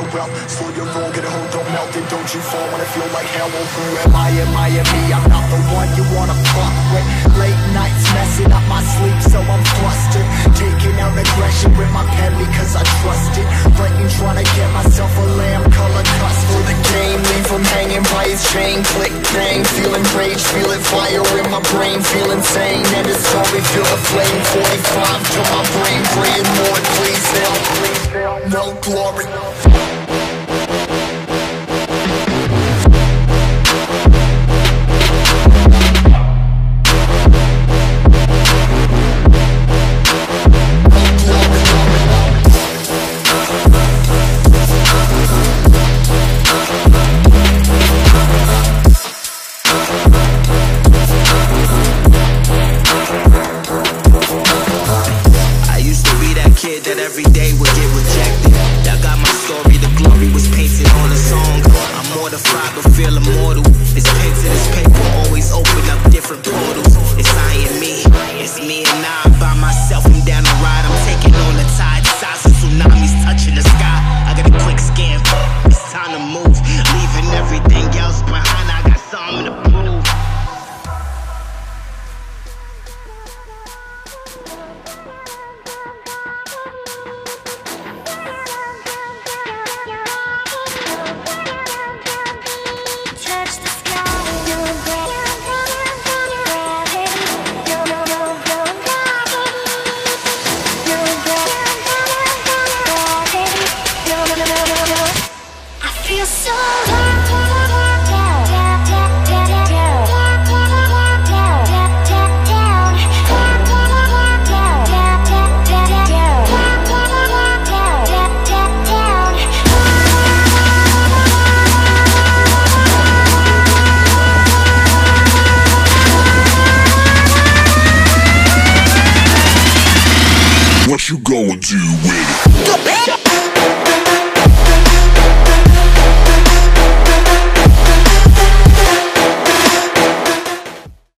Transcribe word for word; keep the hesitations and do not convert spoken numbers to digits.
wealth. Slow your roll, get a hold, don't melt it. Don't you fall when I feel like hell. Oh, who am I? Am I am me? I'm not the one you wanna fuck with. Late nights messing up my sleep, so I'm flustered. Taking out aggression with my pen because I trust it. Writing, trying to get myself a lamb color cuss for the game. Leave him hanging by his chain. Click, bang, feeling rage, feeling fire in my brain, feel insane. And it's always feel the flame. Forty-five to my brain, praying Lord, please help. No glory. That every day would get rejected. I got my story, the glory was painted on a song. I'm mortified but feel immortal. It's pen to this paper, always open up different portals. It's I and me, it's me and I by myself. I'm down the ride, I'm taking on the tide. Size of tsunamis touching the sky. I got a quick scan, it's time to move. Leaving everything else behind, I got something to prove. What you gonna do with it?